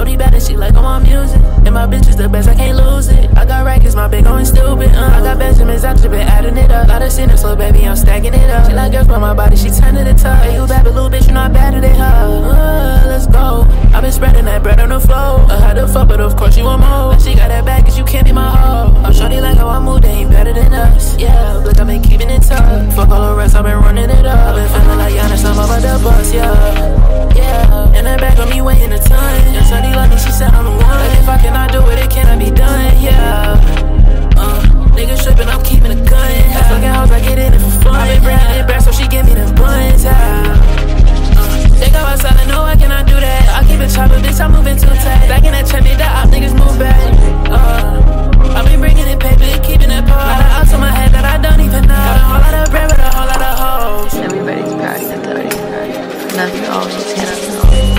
Shorty bad and she like all my music. And my bitch is the best, I can't lose it. I got rackets, my bitch going stupid. I got Benjamins, I just been adding it up. Lot of sinners, little baby, I'm stacking it up. She like girls from my body, she turning the top. Hey, you bad, but little bitch, you not better than her. Let's go. I been spreading that bread on the floor. I had to fuck, but of course you want more. She got that back, cause you can't be my hoe. I'm shorty like how I move, they ain't better than us. Yeah, look, I've been keeping it tough. Fuck all the rest, I've been running it up. I've been feeling like Giannis, I'm over the bus, yeah. Yeah, and that back on me weighing a ton. And shorty love me, she said I'm the one. Like if I cannot do it, it cannot be done, yeah. Niggas stripping, I'm keeping a gun. Yeah. Fucking hoes, I get in it for fun. I been bringing it back, so she give me them buns, yeah. They go outside, I know I cannot do that. I keep it chopping, bitch, I'm moving too tight. Back in that trap, the op niggas move back. I been bringing in paper, keeping it pole. Lot of ups on my head that I don't even know. Got a whole lot of bread with a whole lot of hoes. Everybody's proud of 30. Nothing always 10 up.